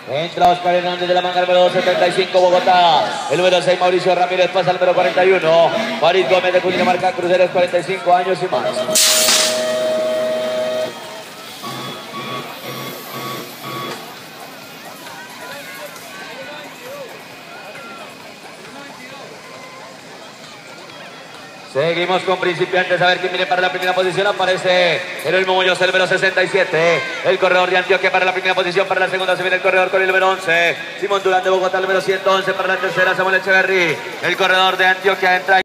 Entra Oscar Hernández de la manga número 75, Bogotá. El número 6, Mauricio Ramírez, pasa al número 41. Farid Gómez de Cundinamarca, Cruceros, 45 años y más. Seguimos con principiantes, a ver quién viene para la primera posición. Aparece Jerónimo Muñoz, el número 67. El corredor de Antioquia para la primera posición. Para la segunda se viene el corredor con el número 11. Simón Durán de Bogotá, el número 111. Para la tercera, Samuel Echeverry. El corredor de Antioquia entra.